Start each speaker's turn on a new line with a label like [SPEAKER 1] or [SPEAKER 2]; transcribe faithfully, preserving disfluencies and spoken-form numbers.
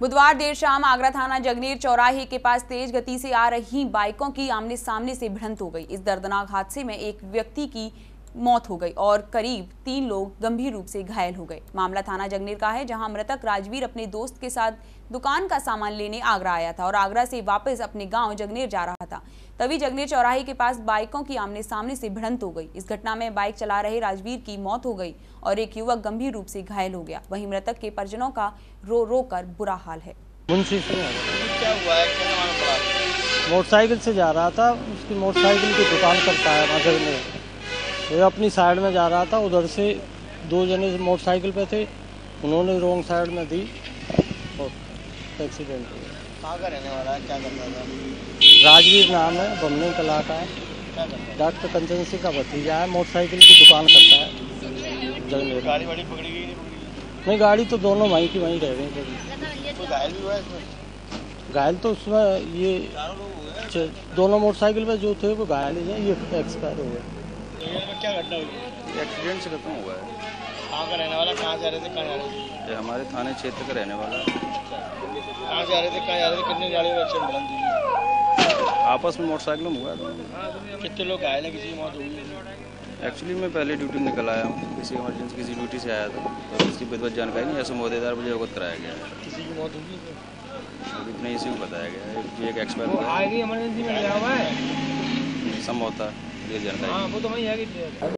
[SPEAKER 1] बुधवार देर शाम आगरा थाना जगनेर चौराहे के पास तेज गति से आ रही बाइकों की आमने सामने से भिड़ंत हो गई। इस दर्दनाक हादसे में एक व्यक्ति की मौत हो गई और करीब तीन लोग गंभीर रूप से घायल हो गए। मामला थाना जगनेर का है, जहां मृतक राजवीर अपने दोस्त के साथ दुकान का सामान लेने आगरा आया था और आगरा से वापस अपने गांव जगनेर जा रहा था। तभी जगनेर चौराहे के पास बाइकों की आमने सामने से भिड़ंत हो गई। इस घटना में बाइक चला रहे राजवीर की मौत हो गई और एक युवक गंभीर रूप से घायल हो गया। वहीं मृतक के परिजनों का रो रो कर बुरा हाल है।
[SPEAKER 2] मुंशी से
[SPEAKER 3] क्या हुआ है, क्या मालूम पड़ा?
[SPEAKER 2] मोटरसाइकिल से जा रहा था, उसकी मोटरसाइकिल की दुकान करता है नजर में। ये अपनी साइड में जा रहा था, उधर से दो जने मोटरसाइकिल पे थे, उन्होंने रोंग साइड में दी और एक्सीडेंट हो गया।
[SPEAKER 3] कहाँ का रहने वाला है, क्या करता था?
[SPEAKER 2] राजवीर नाम है, बमने कला का है,
[SPEAKER 3] क्या करता है?
[SPEAKER 2] डॉक्टर कंचन सिंह का भतीजा है, मोटरसाइकिल की दुकान करता है जगनेर।
[SPEAKER 3] गाड़ी वाड़ी पकड़ी गई नहीं पकड़ी गई?
[SPEAKER 2] नहीं, गाड़ी तो दोनों वहीं की वहीं रह गई।
[SPEAKER 3] कोई घायल भी हुआ है इसमें?
[SPEAKER 2] घायल तो उसमें ये दोनों मोटरसाइकिल पे जो थे वो घायल ही हैं, ये एक्सपायर हो गए।
[SPEAKER 3] में क्या घटना हुई?
[SPEAKER 4] एक्सीडेंट से खत्म हुआ है।
[SPEAKER 3] कहाँ का रहने वाला, कहाँ जा रहे थे, कहाँ जा रहे थे?
[SPEAKER 4] ये हमारे थाने क्षेत्र का रहने वाला है।
[SPEAKER 3] कहाँ जा रहे थे, कहाँ जा रहे थे? कितनी गाड़ियों का एक्सीडेंट भिड़ंत हुई?
[SPEAKER 4] आपस में मोटरसाइकिल में हुआ है।
[SPEAKER 3] कितने लोग घायल हैं, किसी की मौत हुई है?
[SPEAKER 4] एक्चुअली मैं पहले ड्यूटी निकल आया हूँ, किसी इमरजेंसी किसी ड्यूटी से आया था, तो इसकी विधिवत जानकारी नहीं, ऐसे मोहदेदार मुझे अवगत कराया गया है।
[SPEAKER 3] किसी की मौत हुई है?
[SPEAKER 4] अभी इतना इसी को बताया गया है कि एक एक्सपायर हुआ
[SPEAKER 3] आगे इमरजेंसी में गया हुआ है,
[SPEAKER 4] संभवतः ये जानकारी।
[SPEAKER 3] हाँ वो तो वही है कि